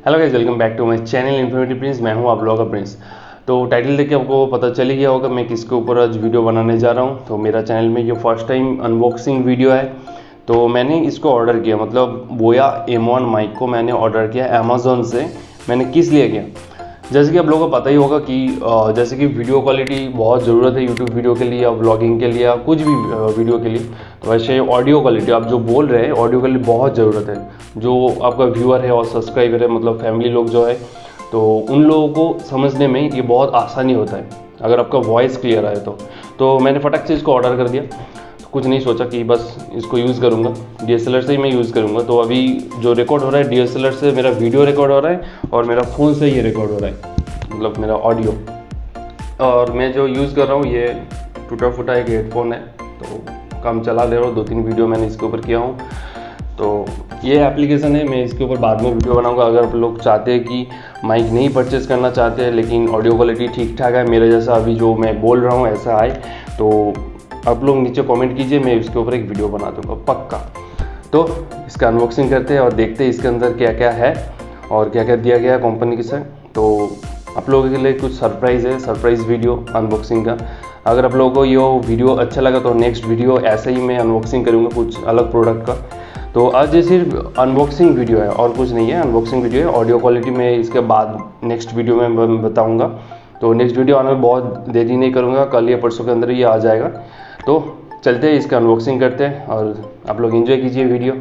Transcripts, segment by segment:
Hello guys, welcome back to my channel informative Prince. मैं हूं आप लोगों का प्रिंस। तो टाइटल देख के आपको पता चल ही गया होगा मैं किसके ऊपर आज वीडियो बनाने जा रहा हूं। तो मेरा चैनल में ये फर्स्ट टाइम अनबॉक्सिंग वीडियो है। तो मैंने इसको ऑर्डर किया, मतलब बोया M1 माइक को मैंने ऑर्डर किया अमेज़ॉन से। मैंने किस लिए किया, जैसे कि आप लोगों को पता ही होगा कि जैसे कि वीडियो क्वालिटी बहुत ज़रूरत है यूट्यूब वीडियो के लिए या व्लॉगिंग के लिए या कुछ भी वीडियो के लिए। तो वैसे ऑडियो क्वालिटी आप जो बोल रहे हैं ऑडियो के लिए बहुत ज़रूरत है। जो आपका व्यूअर है और सब्सक्राइबर है, मतलब फैमिली लोग जो है, तो उन लोगों को समझने में ये बहुत आसानी होता है अगर आपका वॉइस क्लियर आए तो मैंने फटक से इसको ऑर्डर कर दिया। कुछ नहीं सोचा कि बस इसको यूज़ करूँगा, DSLR से ही मैं यूज़ करूँगा। तो अभी जो रिकॉर्ड हो रहा है DSLR से मेरा वीडियो रिकॉर्ड हो रहा है और मेरा फ़ोन से ये रिकॉर्ड हो रहा है, मतलब मेरा ऑडियो। और मैं जो यूज़ कर रहा हूँ ये टूटा फूटा एक हेडफोन है, तो काम चला ले रहा हूँ। 2-3 वीडियो मैंने इसके ऊपर किया हूँ। तो ये एप्लीकेशन है, मैं इसके ऊपर बाद में वीडियो बनाऊँगा। अगर आप लोग चाहते हैं कि माइक नहीं परचेज़ करना चाहते हैं लेकिन ऑडियो क्वालिटी ठीक ठाक है, मेरे जैसा अभी जो मैं बोल रहा हूँ ऐसा आए, तो आप लोग नीचे कमेंट कीजिए, मैं इसके ऊपर एक वीडियो बना दूंगा पक्का। तो इसका अनबॉक्सिंग करते हैं और देखते हैं इसके अंदर क्या क्या है और क्या क्या दिया गया है कंपनी से। तो आप लोगों के लिए कुछ सरप्राइज़ है, सरप्राइज़ वीडियो अनबॉक्सिंग का। अगर आप लोगों को ये वीडियो अच्छा लगा तो नेक्स्ट वीडियो ऐसे ही मैं अनबॉक्सिंग करूँगा कुछ अलग प्रोडक्ट का। तो आज ये सिर्फ अनबॉक्सिंग वीडियो है और कुछ नहीं है, अनबॉक्सिंग वीडियो है। ऑडियो क्वालिटी में इसके बाद नेक्स्ट वीडियो में बताऊँगा। तो नेक्स्ट वीडियो आने में बहुत देरी नहीं करूँगा, कल या परसों के अंदर ये आ जाएगा। तो चलते हैं इसका अनबॉक्सिंग करते हैं और आप लोग एंजॉय कीजिए वीडियो।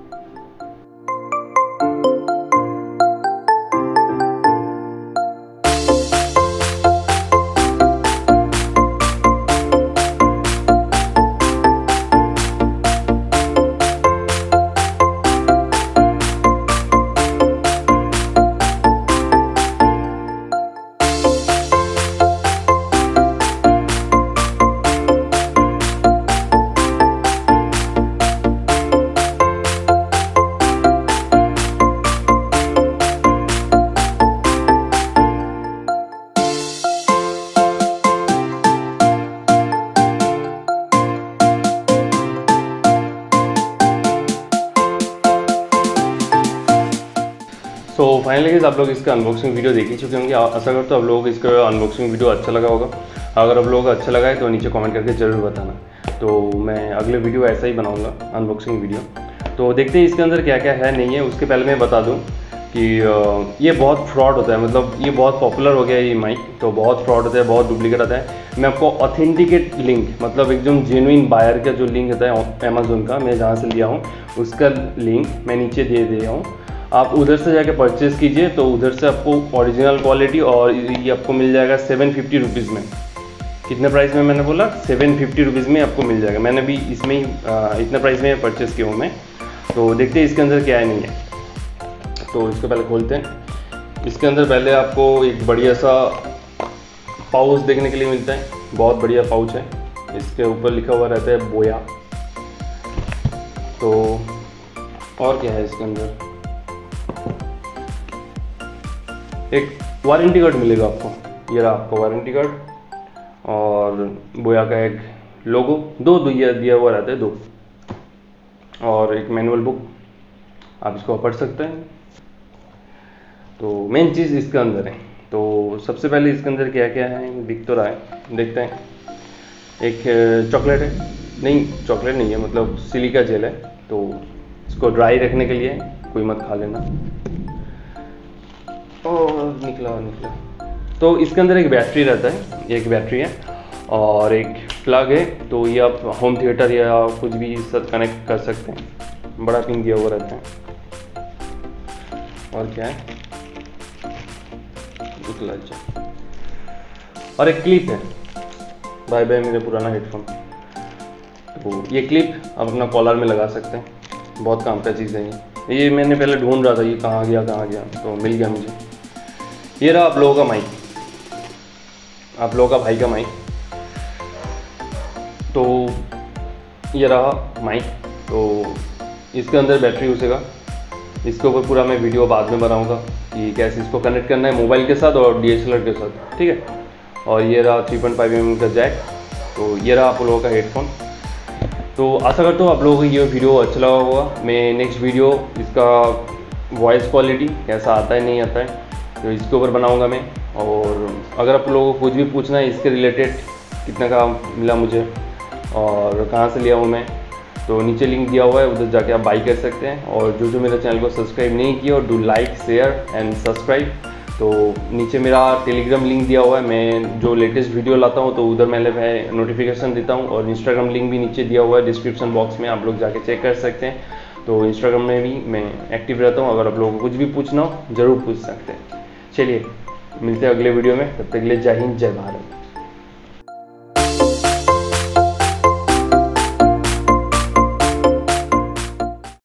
तो फाइनली आप लोग इसका अनबॉक्सिंग वीडियो देख ही चुके होंगे। आशा करता हूँ आप लोगों को इसका अनबॉक्सिंग वीडियो अच्छा लगा होगा। अगर आप लोगों को अच्छा लगा है तो नीचे कमेंट करके ज़रूर बताना। तो मैं अगले वीडियो ऐसा ही बनाऊँगा अनबॉक्सिंग वीडियो। तो देखते हैं इसके अंदर क्या क्या है नहीं है। उसके पहले मैं बता दूँ कि ये बहुत फ्रॉड होता है, मतलब ये बहुत पॉपुलर हो गया है ये माइक। तो बहुत फ्रॉड होता है, बहुत डुप्लीकेट आता है। मैं आपको ऑथेंटिकेट लिंक, मतलब एकदम जेन्युइन बायर का जो लिंक होता है अमेज़ॉन का, मैं जहाँ से लिया हूँ उसका लिंक मैं नीचे दे दिया हूँ। आप उधर से जाके परचेज़ कीजिए तो उधर से आपको ओरिजिनल क्वालिटी और ये आपको मिल जाएगा 750 रुपीज़ में। कितने प्राइस में मैंने बोला? 750 रुपीज़ में आपको मिल जाएगा। मैंने भी इसमें ही इतने प्राइस में परचेज़ किया हूँ मैं। तो देखते हैं इसके अंदर क्या है नहीं है। तो इसको पहले खोलते हैं। इसके अंदर पहले आपको एक बढ़िया सा पाउच देखने के लिए मिलता है, बहुत बढ़िया पाउच है। इसके ऊपर लिखा हुआ रहता है बोया। तो और क्या है इसके अंदर? एक वारंटी कार्ड मिलेगा आपको, ये रहा आपका वारंटी कार्ड और बोया का एक लोगो, दो दिया हुआ रहता है, 2, और एक मैनुअल बुक, आप इसको पढ़ सकते हैं। तो मेन चीज़ इसके अंदर है। तो सबसे पहले इसके अंदर क्या क्या है दिख तो रहा है, देखते हैं। एक चॉकलेट है, नहीं चॉकलेट नहीं है, मतलब सिलिका जेल है। तो इसको ड्राई रखने के लिए, कोई मत खा लेना। और निकला। तो इसके अंदर एक बैटरी रहता है, एक बैटरी है और एक प्लग है। तो ये आप होम थिएटर या कुछ भी इससे कनेक्ट कर सकते हैं। बड़ा पिन दिया हुआ रहता है। और क्या है? और एक क्लिप है, बाय बाय मेरे पुराना हेडफोन। तो ये क्लिप आप अपना कॉलर में लगा सकते हैं, बहुत काम का चीज़ है ये मैंने पहले ढूंढ रहा था ये कहाँ गया, तो मिल गया मुझे। ये रहा आप लोगों का माइक, आप लोगों का भाई का माइक। तो ये रहा माइक। तो इसके अंदर बैटरी घुसेगा। इसके ऊपर पूरा मैं वीडियो बाद में बनाऊंगा कि कैसे इसको कनेक्ट करना है मोबाइल के साथ और DSLR के साथ, ठीक है। और ये रहा 3.5 mm का जैक। तो ये रहा आप लोगों का हेडफोन। तो आशा करता हूँ आप लोगों को ये वीडियो अच्छा लगा होगा। मैं नेक्स्ट वीडियो इसका वॉइस क्वालिटी कैसा आता है नहीं आता है, तो इसके ऊपर बनाऊंगा मैं। और अगर आप लोगों को कुछ भी पूछना है इसके रिलेटेड, कितना का मिला मुझे और कहाँ से लिया हूँ मैं, तो नीचे लिंक दिया हुआ है, उधर जाके आप बाई कर सकते हैं। और जो मेरे चैनल को सब्सक्राइब नहीं किया, और do like share and subscribe. तो नीचे मेरा टेलीग्राम लिंक दिया हुआ है, मैं जो लेटेस्ट वीडियो लाता हूँ तो उधर मैं नोटिफिकेशन देता हूँ। और इंस्टाग्राम लिंक भी नीचे दिया हुआ है डिस्क्रिप्शन बॉक्स में, आप लोग जाके चेक कर सकते हैं। तो इंस्टाग्राम में भी मैं एक्टिव रहता हूँ, अगर आप लोगों को कुछ भी पूछना हो ज़रूर पूछ सकते हैं। चलिए मिलते हैं अगले वीडियो में, तब तक के लिए जय हिंद जय भारत।